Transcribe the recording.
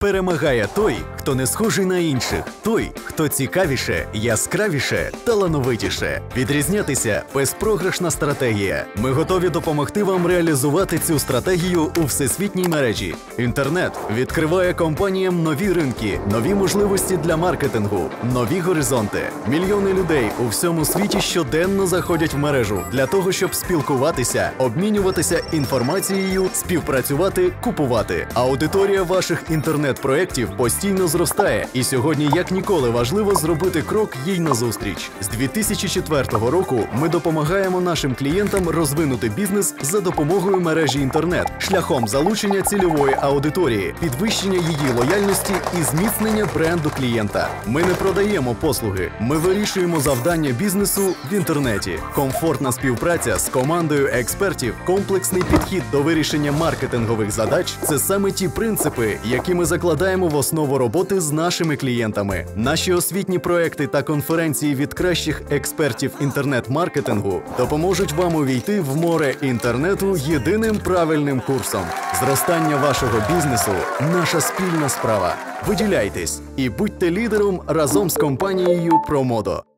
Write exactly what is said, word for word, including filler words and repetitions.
Перемагає той, хто не схожий на інших. Той, хто цікавіше, яскравіше, талановитіше. Відрізнятися – безпрограшна стратегія. Ми готові допомогти вам реалізувати цю стратегію у всесвітній мережі. Інтернет відкриває компаніям нові ринки, нові можливості для маркетингу, нові горизонти. Мільйони людей у всьому світі щоденно заходять в мережу для того, щоб спілкуватися, обмінюватися інформацією, співпрацювати, купувати. Аудиторія ваших інтернет-проєктів постійно зростає, і сьогодні як ніколи важливо зробити крок їй назустріч. З дві тисячі четвертого року ми допомагаємо нашим клієнтам розвинути бізнес за допомогою мережі інтернет, шляхом залучення цільової аудиторії, підвищення її лояльності і зміцнення бренду клієнта. Ми не продаємо послуги, ми вирішуємо завдання бізнесу в інтернеті. Комфортна співпраця з командою експертів, комплексний підхід до вирішення маркетингових задач – це саме ті принципи, які ми закладаємо в основу роботи з нашими клієнтами. Наші освітні проекти та конференції від кращих експертів інтернет-маркетингу допоможуть вам увійти в море інтернету єдиним правильним курсом. Зростання вашого бізнесу – наша спільна справа. Виділяйтесь і будьте лідером разом з компанією ProModo.